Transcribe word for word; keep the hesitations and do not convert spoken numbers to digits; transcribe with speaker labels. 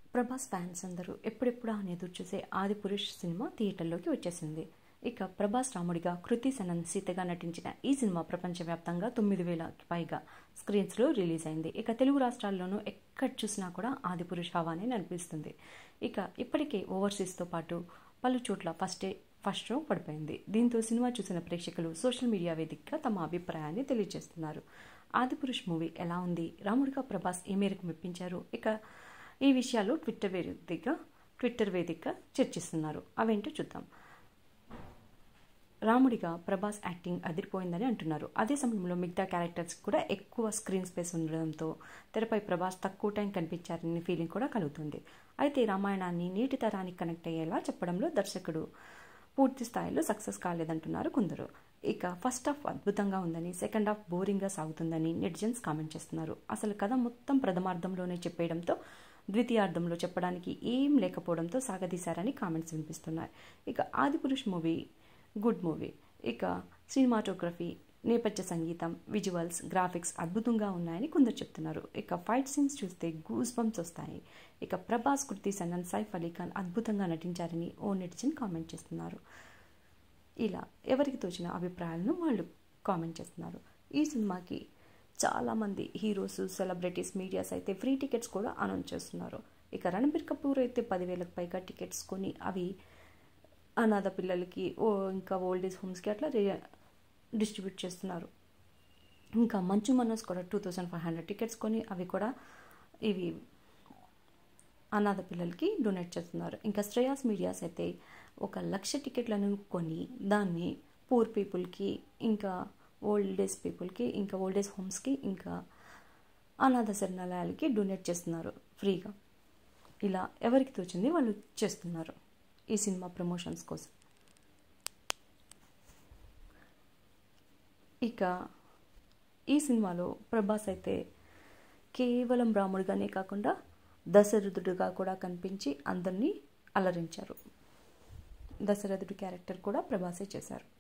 Speaker 1: Prabhas fans అందరూ ఎప్పుడెప్పుడా అని ఎదురు చూసే ఆదిపురుష్ సినిమా థియేటర్లోకి వచ్చేసింది. ఇక ప్రభాస్ రాముడిగా, కృతి సనన్ సీతగా నటించిన ఈ సినిమా ప్రపంచవ్యాప్తంగా తొమ్మిది వేలకి పైగా స్క్రీన్స్లో రిలీజ్ అయింది. ఇక తెలుగు రాష్ట్రాల్లోనూ ఎక్కడ చూసినా కూడా ఆదిపురుష్ హవానే అనిపిస్తుంది. ఇక ఇప్పటికే ఓవర్సీస్తో పాటు పలు చోట్ల ఫస్ట్ డే ఫస్ట్ షో పడిపోయింది. దీంతో సినిమా చూసిన ప్రేక్షకులు సోషల్ మీడియా వేదికగా తమ అభిప్రాయాన్ని తెలియజేస్తున్నారు. ఆదిపురుష్ మూవీ ఎలా ఉంది, రాముడిగా ప్రభాస్ ఏ మేరకు మెప్పించారు, ఇక ఈ విషయాలు ట్విట్టర్ వేదిక ట్విట్టర్ వేదిక చర్చిస్తున్నారు. అవేంటో చూద్దాం. రాముడిగా ప్రభాస్ యాక్టింగ్ అదిరిపోయిందని అంటున్నారు. అదే సమయంలో మిగతా క్యారెక్టర్స్ కూడా ఎక్కువ స్క్రీన్ స్పేస్ ఉండడంతో తెరపై ప్రభాస్ తక్కువ టైం కనిపించారనే ఫీలింగ్ కూడా కలుగుతుంది. అయితే రామాయణాన్ని నేటి తరానికి కనెక్ట్ అయ్యేలా చెప్పడంలో దర్శకుడు పూర్తి స్థాయిలో సక్సెస్ కాలేదంటున్నారు కొందరు. ఇక ఫస్ట్ హాఫ్ అద్భుతంగా ఉందని, సెకండ్ హాఫ్ బోరింగ్గా సాగుతుందని నెటిజన్స్ కామెంట్ చేస్తున్నారు. అసలు కథ మొత్తం ప్రథమార్థంలోనే చెప్పేయడంతో ద్వితీయార్థంలో చెప్పడానికి ఏం లేకపోవడంతో సాగదీశారని కామెంట్స్ వినిపిస్తున్నాయి. ఇక ఆదిపురుష్ మూవీ గుడ్ మూవీ. ఇక సినిమాటోగ్రఫీ, నేపథ్య సంగీతం, విజువల్స్, గ్రాఫిక్స్ అద్భుతంగా ఉన్నాయని కొందరు చెప్తున్నారు. ఇక ఫైట్ సీన్స్ చూస్తే గూస్ బంప్స్ వస్తాయి. ఇక ప్రభాస్, కృతి సనన్, సైఫ్ అలీ ఖాన్ అద్భుతంగా నటించారని ఓ నెటిజన్ కామెంట్ చేస్తున్నారు. ఇలా ఎవరికి తోచిన అభిప్రాయాలను వాళ్ళు కామెంట్ చేస్తున్నారు. ఈ సినిమాకి చాలామంది హీరోస్, సెలబ్రిటీస్, మీడియాస్ అయితే ఫ్రీ టికెట్స్ కూడా అనౌన్స్ చేస్తున్నారు. ఇక రణబీర్ కపూర్ అయితే పదివేలకు పైగా టికెట్స్ కొని అవి అనాథ పిల్లలకి, ఓ ఇంకా ఓల్డ్ ఏజ్ హోమ్స్కి అట్లా డిస్ట్రిబ్యూట్ చేస్తున్నారు. ఇంకా మంచు మనోజ్ కూడా two thousand five hundred tickets కొని అవి కూడా ఇవి అనాథ పిల్లలకి డొనేట్ చేస్తున్నారు. ఇంకా శ్రేయాస్ మీడియాస్ అయితే ఒక లక్ష టికెట్లను కొని దాన్ని పూర్ పీపుల్కి, ఇంకా ఓల్డ్ ఏజ్ పీపుల్కి, ఇంకా ఓల్డ్ ఏజ్ హోమ్స్కి, ఇంకా అనాథ శరణాలయాలకి డొనేట్ చేస్తున్నారు ఫ్రీగా. ఇలా ఎవరికి తోచింది వాళ్ళు చేస్తున్నారు ఈ సినిమా ప్రమోషన్స్ కోసం. ఇక ఈ సినిమాలో ప్రభాస్ అయితే కేవలం రాముడిగానే కాకుండా దశరథుడిగా కూడా కనిపించి అందరినీ అలరించారు. దశరథుడి క్యారెక్టర్ కూడా ప్రభాసే చేశారు.